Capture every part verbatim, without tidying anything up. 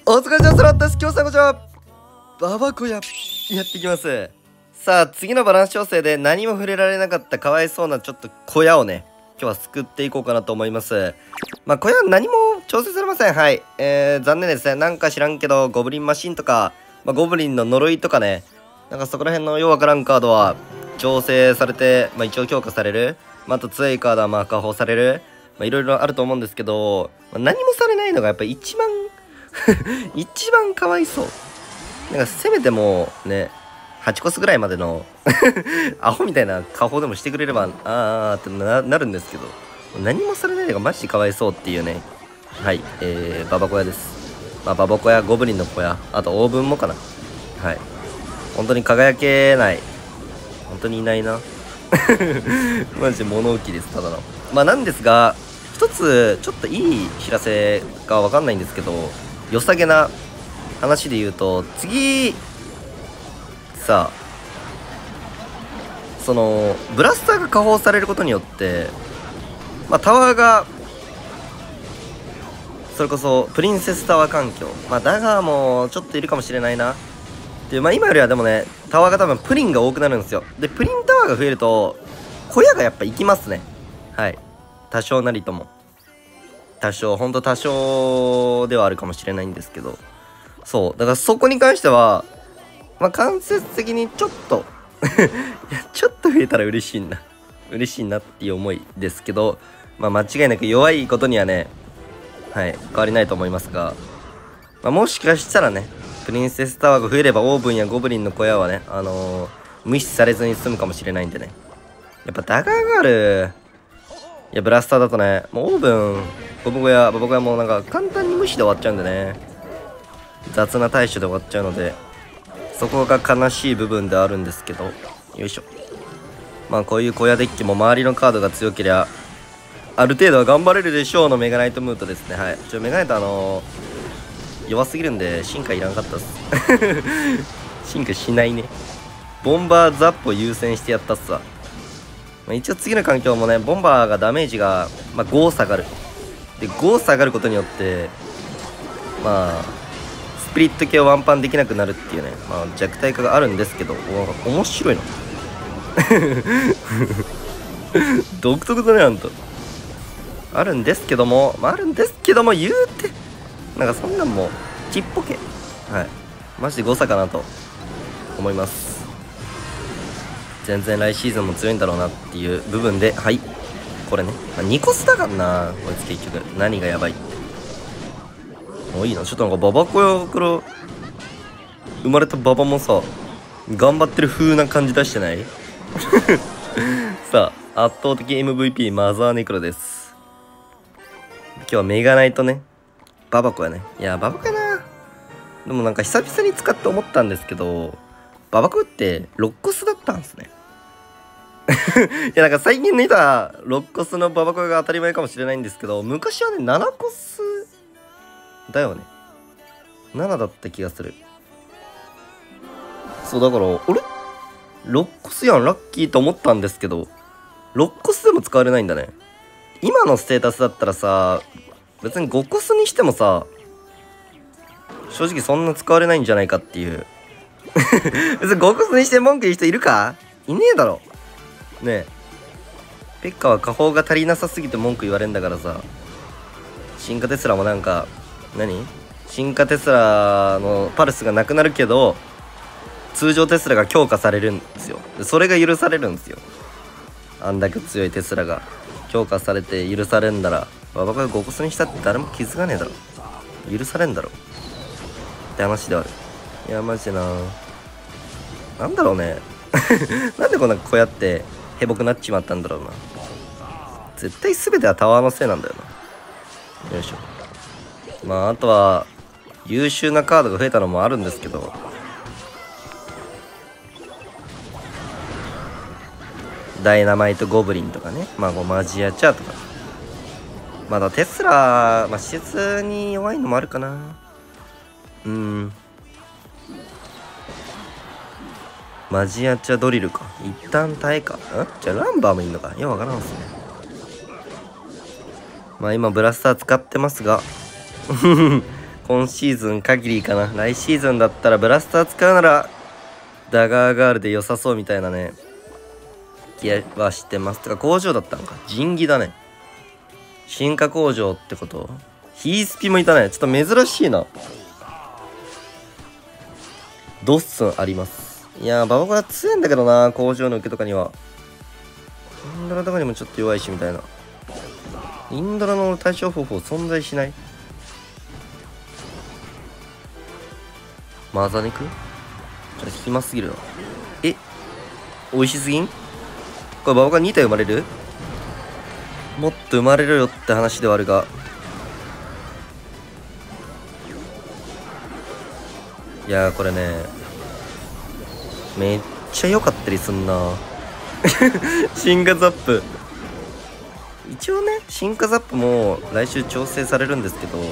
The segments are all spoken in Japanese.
お疲れ様です。今日さんこちらババコヤやっていきます。さあ次のバランス調整で何も触れられなかったかわいそうなちょっと小屋をね今日は救っていこうかなと思います。まあ小屋何も調整されません。はい、えー、残念ですね。なんか知らんけどゴブリンマシンとか、まあ、ゴブリンの呪いとかね、なんかそこら辺のようわからんカードは調整されて、まあ、一応強化される、まあ、あと強いカードはまあ加工される、まあいろいろあると思うんですけど、まあ、何もされないのがやっぱり一番一番かわいそう。なんかせめてもうねはちコスぐらいまでのアホみたいな加工でもしてくれればあーあーって な, なるんですけど、何もされないのがマジでかわいそうっていうね。はい、えー、ババ小屋です。まあババ小屋、ゴブリンの小屋、あとオーブンもかな。はい、本当に輝けない、本当にいないなマジで物置です、ただの。まあなんですが、一つちょっといい知らせかわかんないんですけど、良さげな話で言うと、次さあそのブラスターが加工されることによって、まあ、タワーがそれこそプリンセスタワー環境、まあダガーもちょっといるかもしれないなっていう、まあ今よりはでもねタワーが多分プリンが多くなるんですよ。でプリンタワーが増えると小屋がやっぱ行きますね。はい、多少なりとも、多少ほんと多少ではあるかもしれないんですけど、そうだからそこに関してはまあ間接的にちょっといやちょっと増えたら嬉しいな嬉しいなっていう思いですけど、まあ間違いなく弱いことにはね、はい変わりないと思いますが、まあ、もしかしたらねプリンセスタワーが増えればオーブンやゴブリンの小屋はねあのー、無視されずに済むかもしれないんでね。やっぱダガーがある、いやブラスターだとねもうオーブンゴブ小屋ババ小屋もなんか簡単に無視で終わっちゃうんでね、雑な対処で終わっちゃうので、そこが悲しい部分であるんですけど、よいしょ。まあこういう小屋デッキも周りのカードが強けりゃある程度は頑張れるでしょうのメガナイトムートですね。はい、ちょメガナイトあのー、弱すぎるんで進化いらんかったっす進化しないね。ボンバーザップを優先してやったっすわ。まあ、一応次の環境もねボンバーがダメージが、まあ、ご下がる。でご下がることによってまあスプリット系をワンパンできなくなるっていうね、まあ、弱体化があるんですけど、お面白いな独特だねあんた。あるんですけども、まあ、あるんですけども言うてなんかそんなんもちっぽけ、はいマジで誤差かなと思います。全然来シーズンも強いんだろうなっていう部分で、はいこれね、まあ、にコスだからなこいつ。結局何がやばいって、もういいな。ちょっとなんかババコヤから生まれたババもさ頑張ってる風な感じ出してないさあ圧倒的 エムブイピー マザーネクロです。今日はメガナイトねババコやね。いやババコやな。でもなんか久々に使って思ったんですけど、ババコってろっコスだったんですねいやなんか最近見たろっコスのババコが当たり前かもしれないんですけど、昔はねななコスだよね。ななだった気がする。そうだからあれろっコスやんラッキーと思ったんですけど、ろっコスでも使われないんだね。今のステータスだったらさ別にごコスにしてもさ正直そんな使われないんじゃないかっていう別にごコスにして文句言う人いるか、いねえだろねえ。ペッカは下方が足りなさすぎて文句言われんだからさ。進化テスラもなんか何進化テスラのパルスがなくなるけど通常テスラが強化されるんですよ。でそれが許されるんですよ。あんだけ強いテスラが強化されて許されんだらババコがごコスにしたって誰も気づかねえだろ、許されんだろって話である。いやマジでな、なんだろうねなんでこんな小屋ってヘボくなっちまったんだろうな。絶対全てはタワーのせいなんだよな。よいしょ。まああとは優秀なカードが増えたのもあるんですけど、ダイナマイトゴブリンとかね、まあマジアチャーとか、まだテスラ、まあ、施設に弱いのもあるかな。うーんマジアチャドリルか一旦耐えかんじゃあランバーもいいのかよくわからんっすね。まあ今ブラスター使ってますが今シーズン限りかな。来シーズンだったらブラスター使うならダガーガールで良さそうみたいなね気はしてます。てか工場だったのか。仁義だね。進化工場ってこと。ヒースピもいたね。ちょっと珍しいな。ドッスンあります。いやーババコは強いんだけどな。工場の受けとかにはインドラとかにもちょっと弱いしみたいな。インドラの対処方法存在しない。マザ肉ちょっと暇すぎるな。え美味しすぎん。これババがに体生まれる。もっと生まれるよって話ではあるが、いやーこれねめっちゃ良かったりすんな進化ザップ一応ね進化ザップも来週調整されるんですけど、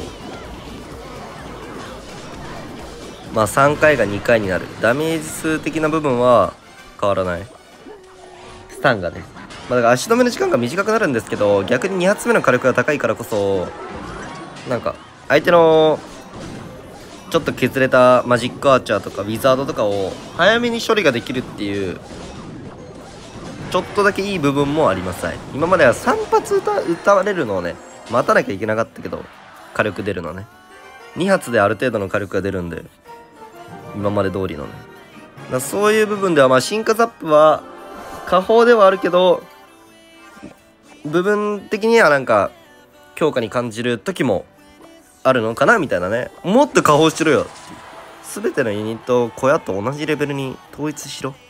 まあさんかいがにかいになる。ダメージ数的な部分は変わらない。スタンがね、まあ、だから足止めの時間が短くなるんですけど、逆にに発目の火力が高いからこそなんか相手のちょっと削れたマジックアーチャーとかウィザードとかを早めに処理ができるっていうちょっとだけいい部分もあります。今まではさん発歌歌われるのをね待たなきゃいけなかったけど、火力出るのねに発である程度の火力が出るんで、今まで通りのねだそういう部分ではまあ進化ザップは下方ではあるけど部分的にはなんか強化に感じる時もあるのかなみたいなね。もっと下方しろよ。全てのユニットを小屋と同じレベルに統一しろ。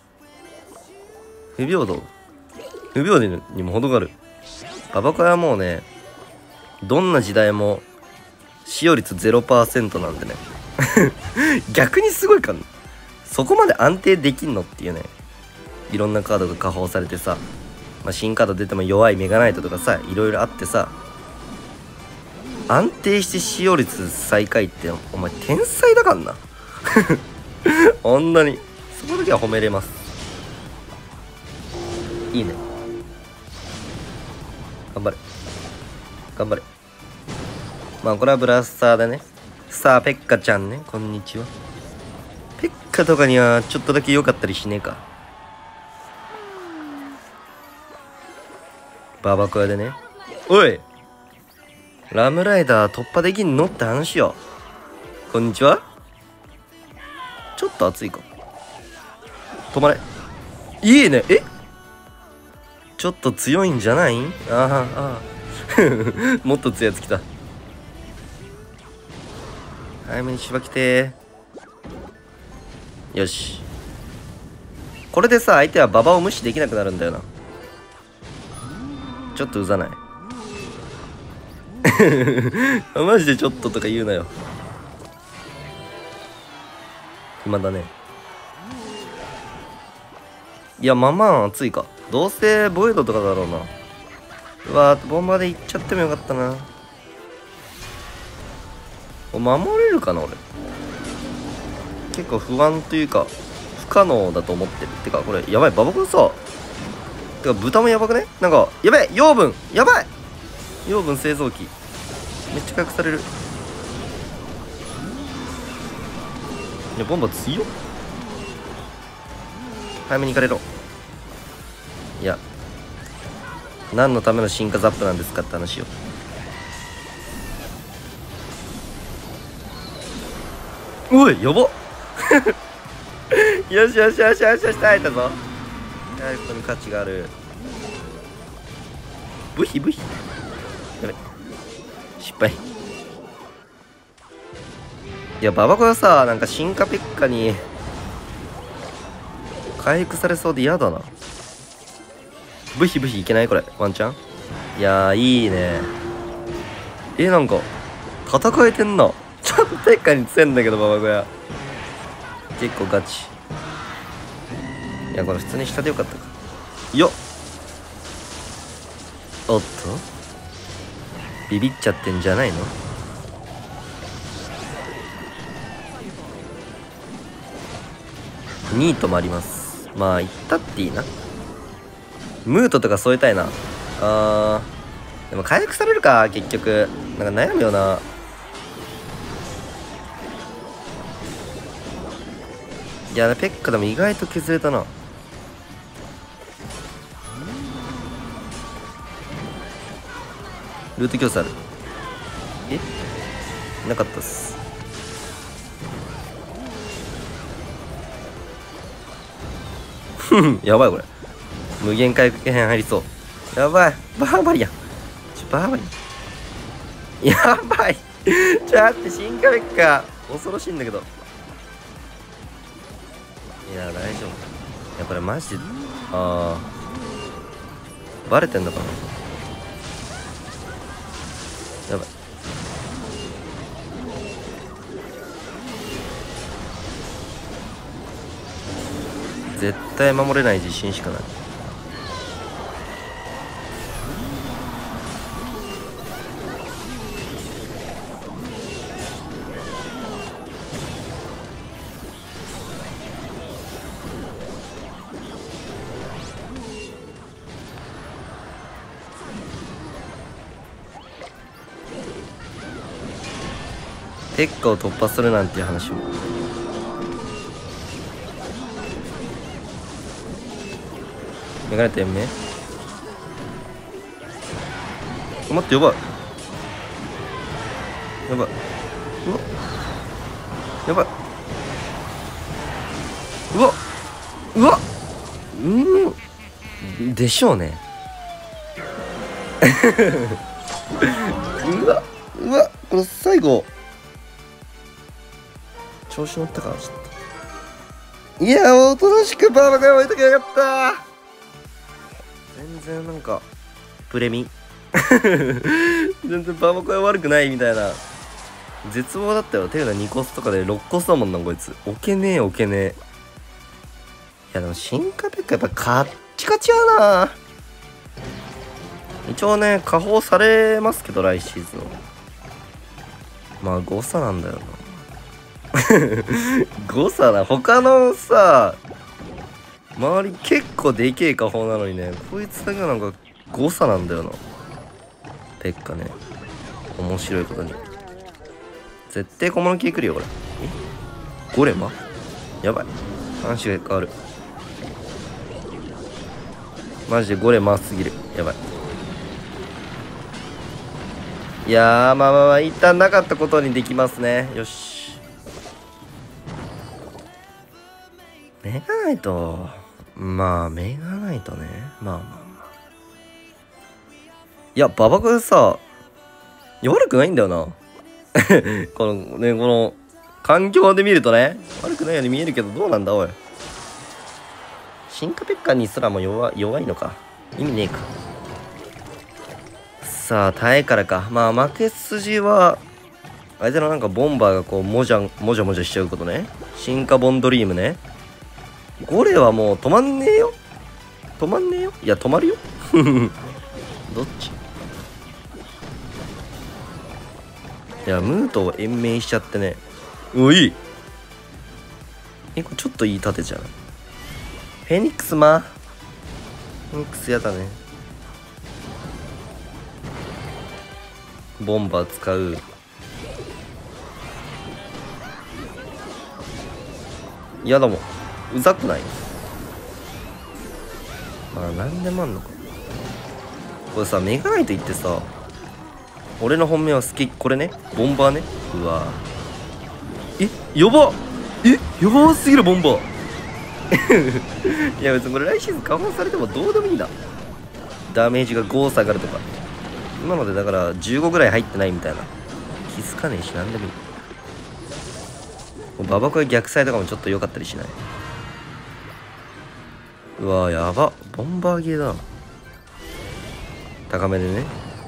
不平等不平等にも程がある。ババコヤはもうねどんな時代も使用率 ゼロパーセント なんでね逆にすごいかん、そこまで安定できんのっていうね。いろんなカードが下方されてさ、まあ、新カード出ても弱いメガナイトとかさいろいろあってさ、安定して使用率最下位ってお前天才だからなほんなにそこだけは褒めれます。いいね、頑張れ頑張れ。まあこれはブラスターだね。さあペッカちゃんね、こんにちは。ペッカとかにはちょっとだけ良かったりしねえか。ババコヤでね、おいラムライダー突破できんのって話よ。こんにちは。ちょっと熱いか。止まれ。いいね。えちょっと強いんじゃないん。ああああもっと強いやつ来た。早めにしばきてー。よし、これでさ相手は馬場を無視できなくなるんだよな。ちょっとうざないマジでちょっととか言うなよ。暇だね。いやまあまあ熱いか。どうせボイドとかだろうな。うわーボンバーで行っちゃってもよかったな。守れるかな俺。結構不安というか不可能だと思ってる。てかこれやばい、ババコさ。てか豚もやばくね。なんかやばい、養分やばい、養分製造機めっちゃ回復される。いやボンバー強っ。早めに行かれろ。いや何のための進化ザップなんですかって話よ。おいやばよしよしよしよしよし耐えたぞ。耐えることに価値がある。ブヒブヒやべ失敗。いやババコはさなんか進化ペッカに回復されそうで嫌だな。ブヒブヒいけないこれワンチャン。いやーいいね。えなんか戦えてんな。ちょっとペッカに強いんだけどババコや結構ガチ。いやこれ普通に下でよかったかよっ。おっとビビっちゃってんじゃないの。ニートもあります。まあ行ったっていいな。ムートとか添えたいな。あーでも回復されるか結局。なんか悩むよな。 いやペッカでも意外と削れたな。ルート競争ある。えなかったっす。ふんやばいこれ無限回復編入りそう。やばいバーバリアン。ちょバーバリアンやばいちょ待って進化ベッカ恐ろしいんだけど。いや大丈夫。いやこれマジでああバレてんのかな。やばい絶対守れない自信しかない。ペッカを突破するなんていう話も。メガネ点目待ってやばいやばいうわやばいうわうわうんでしょうねうわうわこれ最後調子乗ったからちょっと。いやおとなしくバーバカ置いときゃよかった。全然なんかプレミ全然バーバカは悪くないみたいな絶望だったよ。ていうのはにコスとかでろっコスだもんなこいつ。置けねえ置けねえ。いやでも進化ペッカやっぱカッチカチやな。一応ね加工されますけど来シーズンまあ誤差なんだよな誤差な。他のさ周り結構でけえ加工なのにねこいつだけはなんか誤差なんだよなペッカね。面白いことに絶対小物系来るよこれ。えゴレマやばい話が変わる。マジでゴレマすぎる。やばい。いやーまあまあまあ一旦なかったことにできますね。よしメガナイトまあメガナイトねまあまあまあいやババコさいや悪くないんだよなこのねこの環境で見るとね悪くないように見えるけどどうなんだおい。進化ペッカにすらも弱弱いのか意味ねえか。さあ耐えからか。まあ負け筋は相手のなんかボンバーがこうもじゃもじゃもじゃしちゃうことね。進化ボンドリームね。ゴレはもう止まんねえよ止まんねえよ。いや止まるよどっち。いやムートを延命しちゃってね。おいえこれちょっといい盾じゃん。フェニックスまフェニックスやだね。ボンバー使う。いやだもんうざくない。まあ何でもあんのかこれさ。メガナイト言ってさ俺の本命はスケこれねボンバーね。うわえやばえやばすぎるボンバーいや別にこれ来シーズン加工されてもどうでもいいんだ。ダメージがご下がるとか今のでだからじゅうごぐらい入ってないみたいな気づかねえし何でもいい。ババコや逆サイとかもちょっと良かったりしない。うわやばボンバーゲーだな。高めでね。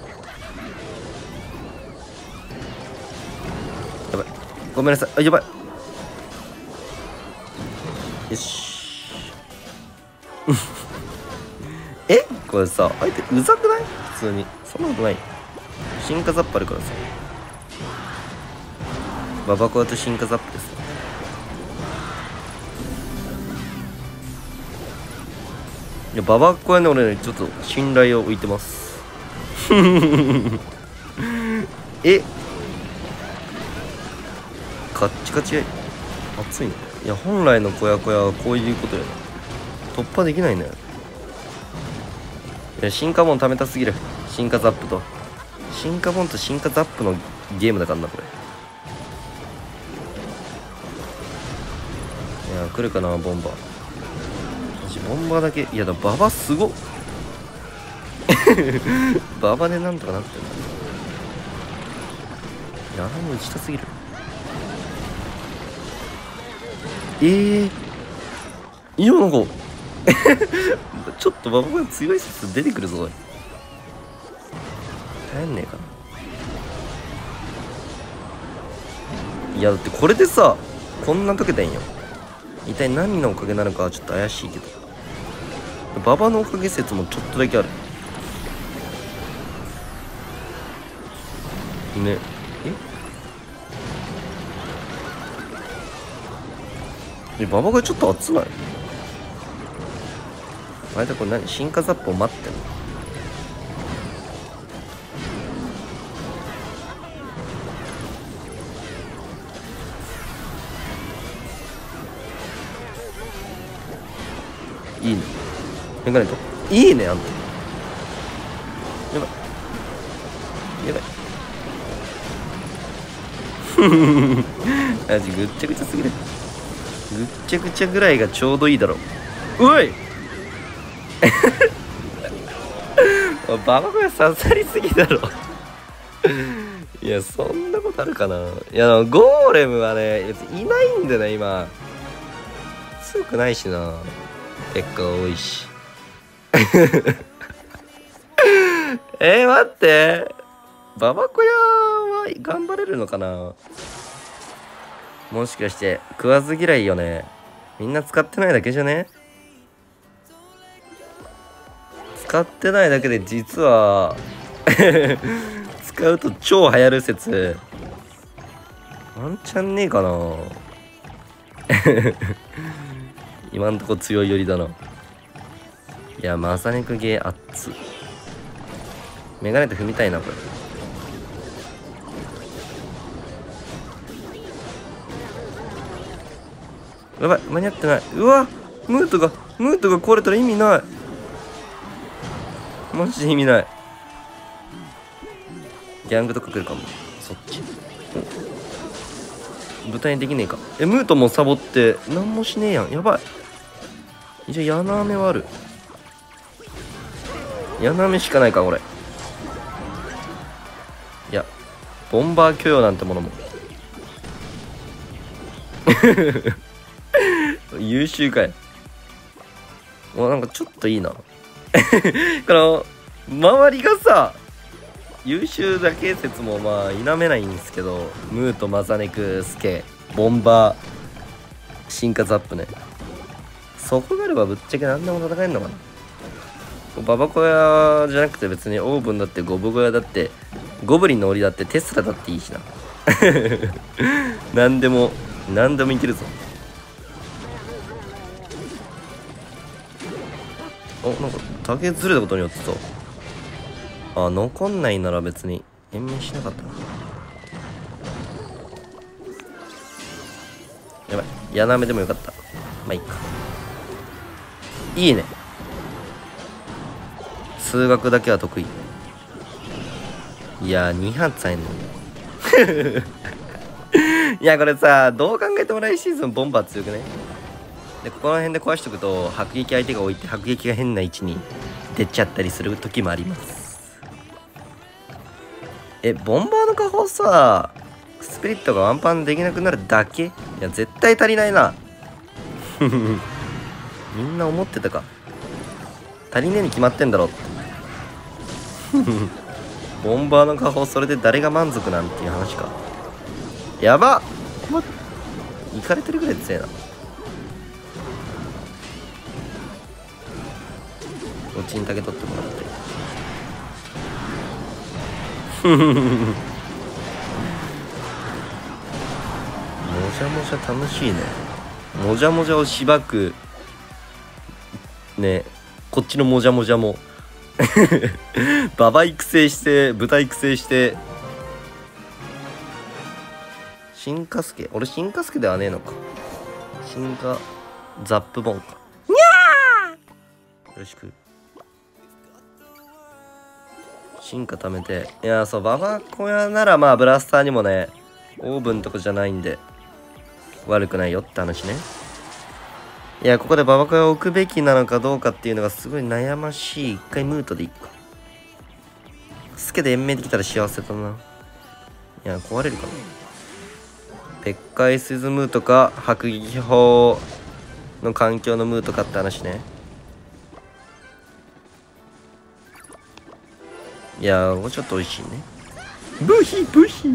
やばいごめんなさい。あやばいよしえこれさ相手うざくない普通に。そんなことない。進化ザップあるからさババコアと進化ザップです。いやババコアね俺ねちょっと信頼を置いてますえカッチカチ熱いの。 いや本来の小屋小屋はこういうことよね。突破できないのよ。いや進化ボン貯めたすぎる。進化ザップと進化ボンと進化ザップのゲームだからなこれ。いや来るかなボンバー。私ボンバーだけいやだババすごっババでなんとかなってんだ。いやあもう打ちたすぎる。えー、いやなんかちょっとババが強い説出てくるぞ。耐えんねえかな。いやだってこれでさこんな解けたんよ。一体何のおかげなのかはちょっと怪しいけど、ババのおかげ説もちょっとだけあるね。ええババがちょっと熱ない？あれだこれ何進化ザップを待ってんの？いいね。メガネといいねあんた。やばいやばいマジぐっちゃぐちゃすぎる。ぐっちゃぐちゃぐらいがちょうどいいだろう。おいババコが刺さりすぎだろいやそんなことあるかな。いやゴーレムはね別にいないんだよね今。強くないしな。結果が多いしえー、待ってババコ屋は頑張れるのかな。もしかして食わず嫌いよね。みんな使ってないだけじゃね。使ってないだけで実は使うと超流行る説ワンチャンねえかな今んとこ強い寄りだな。いやマサネクゲー熱っ。メガネと踏みたいなこれ。やばい間に合ってない。うわムートがムートが壊れたら意味ない。マジで意味ない。ギャングとか来るかも。そっち舞台にできねえか。えムートもサボって何もしねえやん。やばい。一応ヤナメはある。ヤナメしかないかこれ。いやボンバー許容なんてものも優秀かい。もうなんかちょっといいなこの周りがさ優秀だけ説もまあ否めないんですけど、ムートマザネクスケボンバー進化ザップね。そこがあればぶっちゃけ何でも戦えるのかな。ババ小屋じゃなくて別にオーブンだってゴブ小屋だってゴブリンの檻だってテスラだっていいしな何でも何でもいけるぞ。おなんか竹ずれたことによってさあ残んないなら別に延命しなかったな。やばい矢なめでもよかった。まあいいか。いいね数学だけは得意。いやに発さえんのいやこれさどう考えても来シーズンボンバー強くね。でここら辺で壊しとくと迫撃相手が置いて迫撃が変な位置に出ちゃったりする時もあります。えボンバーの下方さスピリットがワンパンできなくなるだけ。いや絶対足りないなみんな思ってたか。足りねえに決まってんだろってボンバーの下方それで誰が満足なんていう話か。やばっいかれてるぐらい強いな。おちんだけ取ってもらってもじゃもじゃ楽しいね。もじゃもじゃをしばくね。こっちのもじゃもじゃもババ育成して豚育成して進化助俺進化助ではねえのか。 進化ザップボンか。にゃーよろしく。進化貯めて。いやそうババコヤならまあブラスターにもねオーブンとかじゃないんで悪くないよって話ね。いやここでババコヤを置くべきなのかどうかっていうのがすごい悩ましい。一回ムートでいくか。スケで延命できたら幸せだな。いや壊れるかな。ペッカイスズムーとか迫撃砲の環境のムーとかって話ね。いやーもうちょっと美味しいね。ブヒブヒ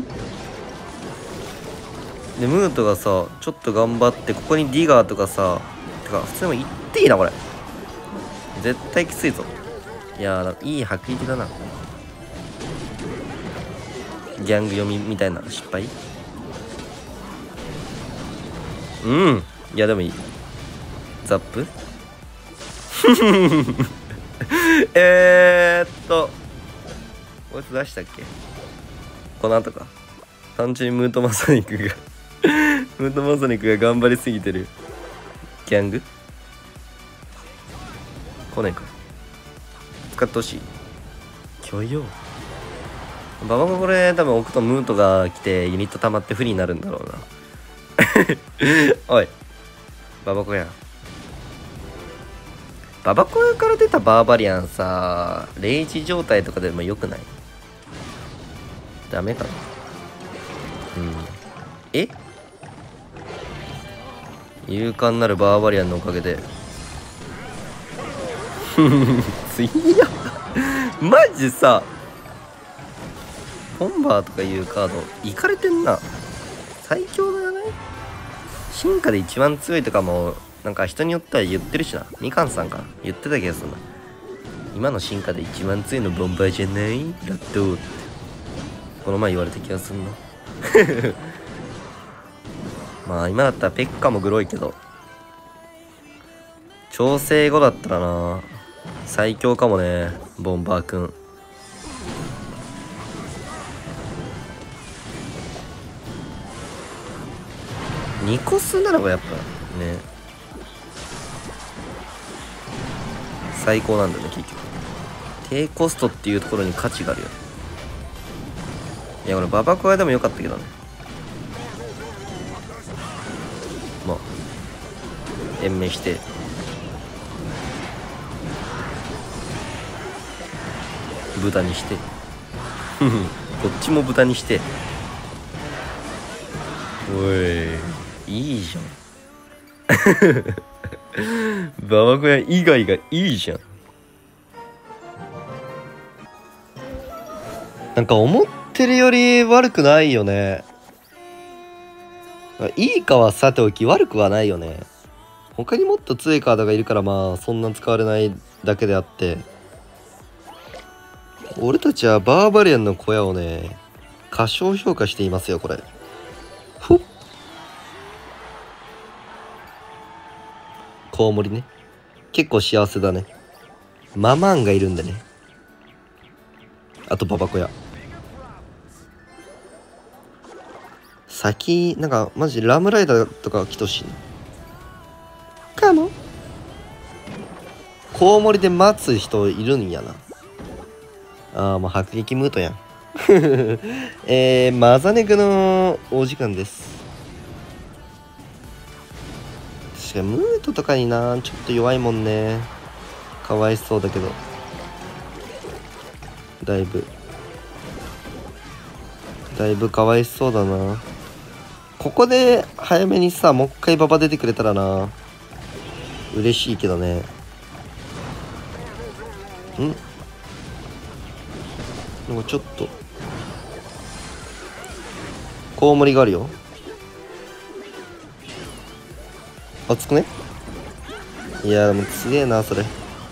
でムートがさちょっと頑張ってここにディガーとかさてか普通にも言っていいなこれ。絶対きついぞ。いやーいい迫撃だな。ギャング読みみたいな失敗。うんいやでもいい。ザップえーっとこいつ出したっけ。この後か。単純にムートマソニックがムートマソニックが頑張りすぎてる。ギャング来ないか。使ってほしい。許容ババコこれ多分置くとムートが来てユニット溜まって不利になるんだろうなおいババコやババコヤから出たバーバリアンさレイジ状態とかでもよくない？ダメかな。うんえ勇敢なるバーバリアンのおかげで強いやマジさボンバーとかいうカードいかれてんな。最強だよね。進化で一番強いとかもなんか人によっては言ってるしな。みかんさんか言ってた気がするな。今の進化で一番強いのボンバーじゃないラットってこの前言われた気がするなまあ今だったらペッカもグロいけど調整後だったらな最強かもねボンバーくん。ニコスならばやっぱね最高なんだよね結局。低コストっていうところに価値があるよ。いや俺ババコヤでもよかったけどね。まあ延命して豚にしてこっちも豚にしておいいいじゃんババコヤ以外がいいじゃん。なんか思ってるより悪くないよね。いいかはさておき悪くはないよね。他にもっと強いカードがいるからまあそんな使われないだけであって俺たちはバーバリアンの小屋をね過小評価していますよこれ。ふっコウモリね結構幸せだね。ママンがいるんでね。あとババコヤ先なんかマジラムライダーとか来てほしいかも。コウモリで待つ人いるんやな。ああもう迫撃ムートやんえー、マザネクのお時間です。確かにムートとかになちょっと弱いもんね。かわいそうだけどだいぶだいぶかわいそうだな。ここで早めにさもう一回ババ出てくれたらな嬉しいけどね。んなんかちょっとコウモリがあるよ。熱くね。いやでもすげえなそれ。一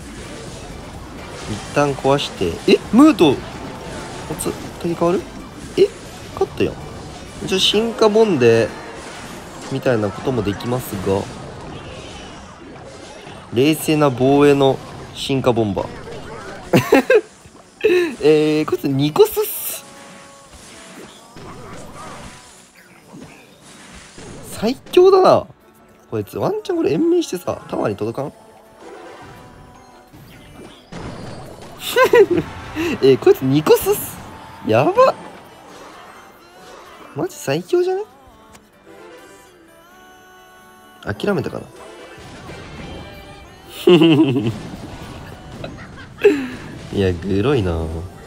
旦壊してえムート熱取り替わるえ勝ったよ。一応進化ボンでみたいなこともできますが冷静な防衛の進化ボンバーえー、こいつニコスっす。最強だなこいつワンチャンこれ延命してさタワーに届かんえー、こいつにこすっす。やばっ、マジ最強じゃね。諦めたかな。いやグロいな。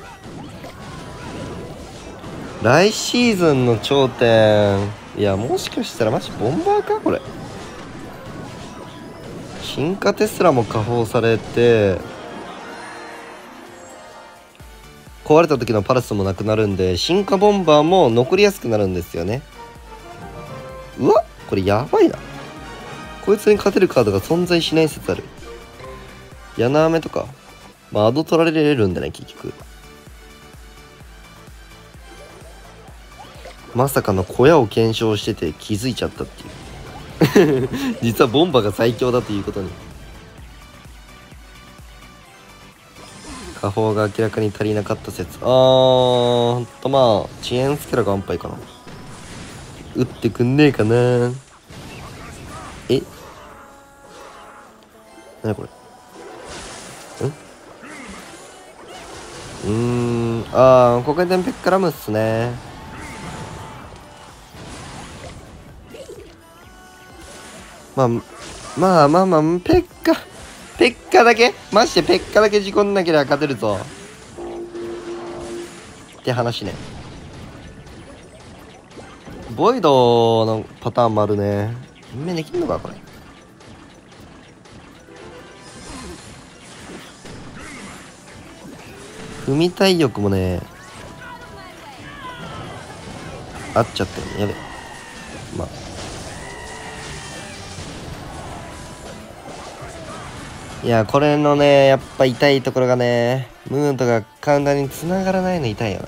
来シーズンの頂点、いやもしかしたらマジボンバーかこれ。進化テスラも下放されて壊れた時のパルスもなくなるんで、進化ボンバーも残りやすくなるんですよね。うわっ、これやばいな。こいつに勝てるカードが存在しない説ある。柳雨とかまあアド取られるんだね結局。まさかの小屋を検証してて気づいちゃったっていう実はボンバが最強だということに。下方が明らかに足りなかった説。あーほんと、まあ遅延スキャラが安牌かな。打ってくんねえかな。えなにこれ。んうーん、あーここでペッカラムっすね。まあまあまあまあペッカペッカだけマジでペッカだけ事故んなければ勝てるぞって話ね。ボイドのパターンもあるね。延命できんのかこれ。踏み体力もねあっちゃったよね。やべまあいやこれのねやっぱ痛いところがね、ムーンとかカウンターに繋がらないの痛いよな。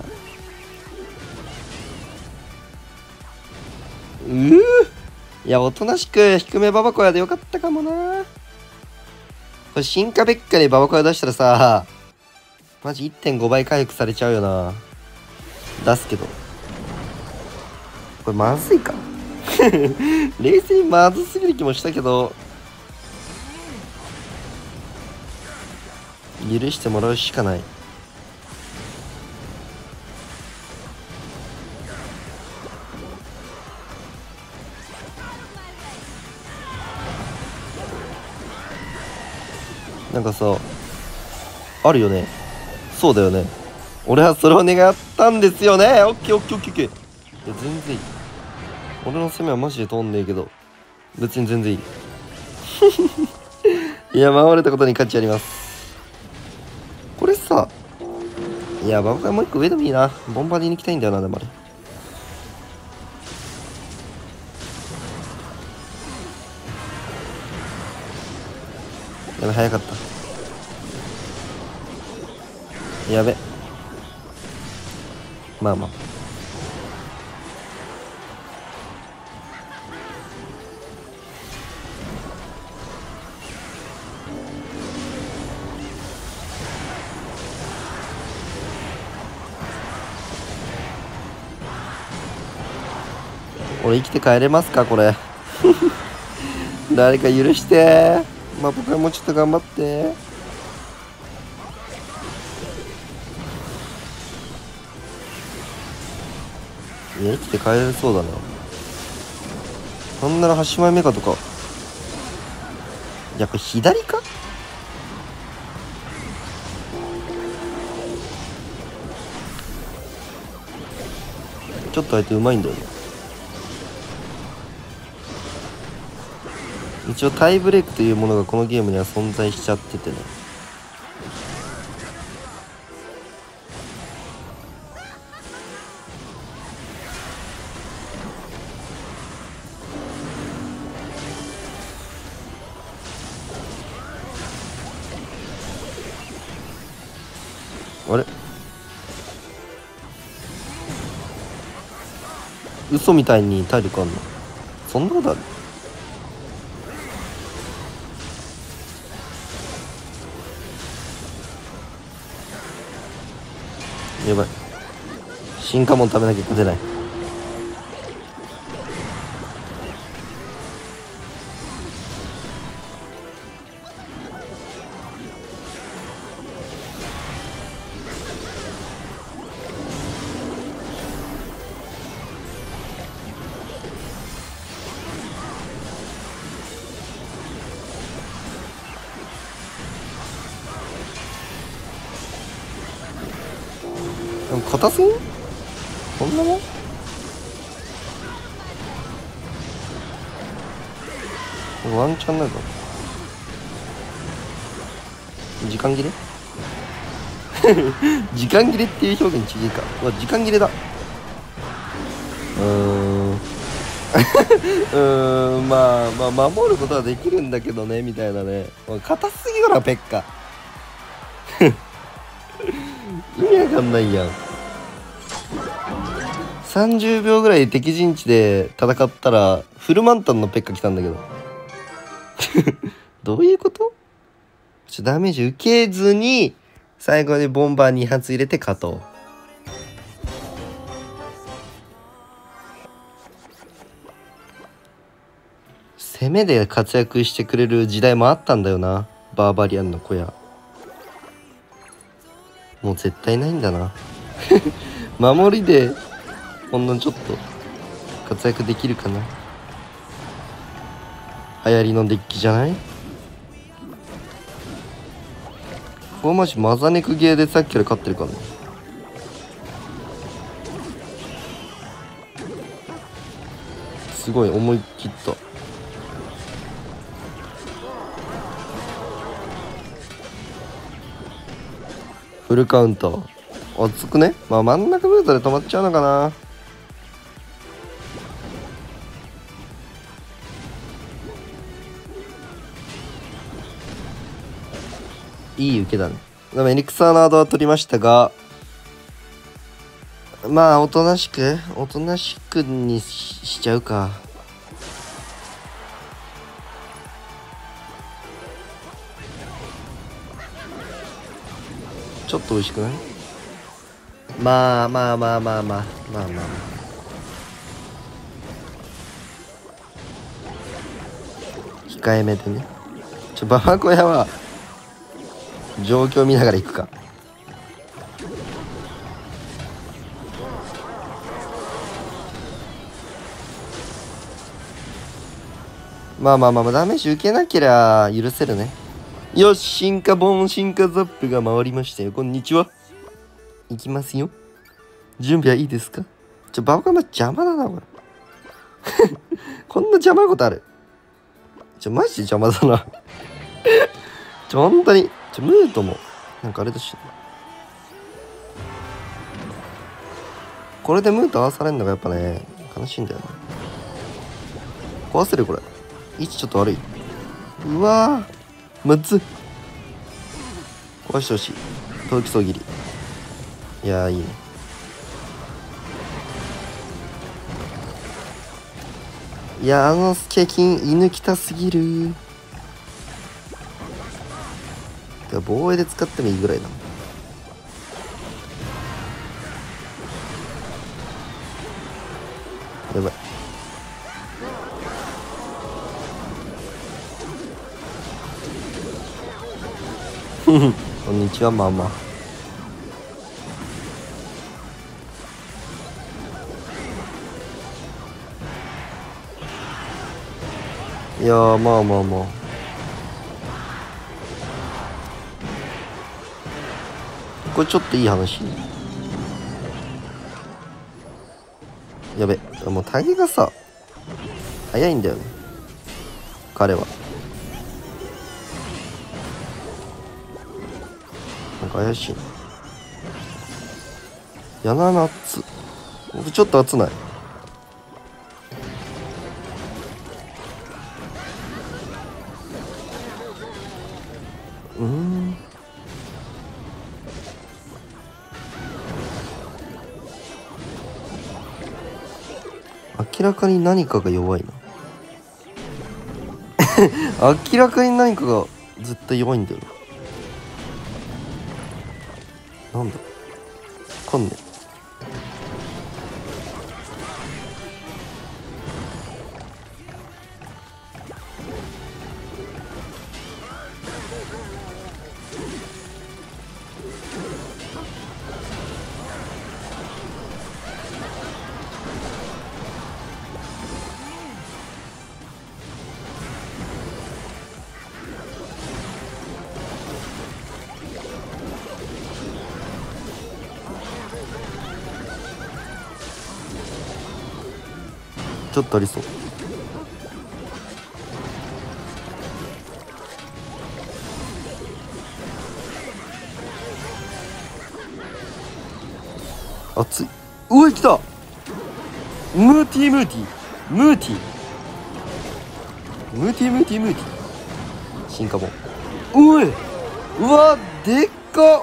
うーいやおとなしく低めババコヤでよかったかもな。これ進化ベッカでババコヤ出したらさマジ いってんご 倍回復されちゃうよな。出すけどこれまずいか冷静にまずすぎる気もしたけど許してもらうしかない。なんかさあるよね。そうだよね。俺はそれを願ったんですよね。オッケーオッケーオッケーオッケー。いや全然いい。俺の攻めはマジで通んねえけど別に全然いいいや守れたことに価値あります。これさいやババカもう一個上でもいいな。ボンバーディに行きたいんだよな。でもあれやべ早かった。やべまあまあ俺生きて帰れますかこれ誰か許してまあ僕はもうちょっと頑張って。いや生きて帰れそうだな。なんならはちまいめかとか。やっぱ左か。ちょっと相手うまいんだよね。一応タイブレイクというものがこのゲームには存在しちゃっててね。あれ嘘みたいに体力あんの。そんなことある。やばい進化モン食べなきゃ勝てない。 硬すぎん？そんなもん？ワンチャンなんか時間切れ時間切れっていう表現違いか。うわ時間切れだ。うーんうーんまあまあ守ることはできるんだけどねみたいなね。硬すぎだなペッカ意味わかんないやん。さんじゅうびょうぐらい敵陣地で戦ったらフル満タンのペッカ来たんだけどどういうこと？ちょダメージ受けずに最後にボンバーに発入れて勝とう。攻めで活躍してくれる時代もあったんだよな、バーバリアンの小屋。もう絶対ないんだな守りでほんのちょっと活躍できるかな。流行りのデッキじゃない？ここマジマザネクゲーでさっきより勝ってるからね。すごい思い切った。フルカウンター熱くね。まあ真ん中ルートで止まっちゃうのかな。いい受けだね。でもエリクサーナードは取りましたが、まあおとなしくおとなしくに し, しちゃうか。ちょっと美味しくない？まあまあまあまあまあまあまあまあ控えめでね。ちょババコ屋は状況見ながら行くか。まあまあまあダメージ受けなけりゃ許せるね。よし、進化ボン進化ザップが回りましたよ。こんにちは。いきますよ。準備はいいですか？ちょババコ屋邪魔だなこれこんな邪魔なことある？ちょマジで邪魔だなちょ本当にちょムートもなんかあれだし、これでムート合わされるのがやっぱね悲しいんだよね。壊せるこれ。位置ちょっと悪い。うわーむずっ。壊してほしい。陶器層切り。いやーいいね。いやーあのスケキン犬きたすぎる。防衛で使ってもいいぐらいだもん。やばいこんにちはママ。いやーまあまあまあこれちょっといい話。やべ、もうタゲがさ早いんだよね彼は。なんか怪しいな。やななつちょっと熱ない？うーん明らかに何かが弱いな明らかに何かが絶対弱いんだよな。なんだわかんねえ。 ちょっとありそう。熱い。うわ来た。ムーティームーティームーティームーティームーティームーティー進化本。おい、うわでっか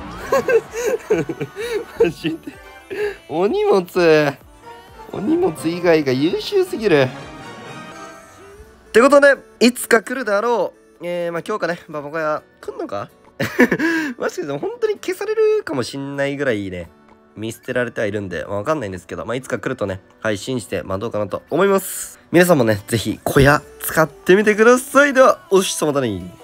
マジでお荷物お荷物以外が優秀すぎる。ってことでいつか来るであろう、えー、まあ今日かね、ババコヤ来んのかマジで本当に消されるかもしんないぐらいね、見捨てられてはいるんで、まあ、わかんないんですけど、まあ、いつか来るとね、配信して、まあ、どうかなと思います。皆さんもね、ぜひ、小屋使ってみてください。では、おしさまだね。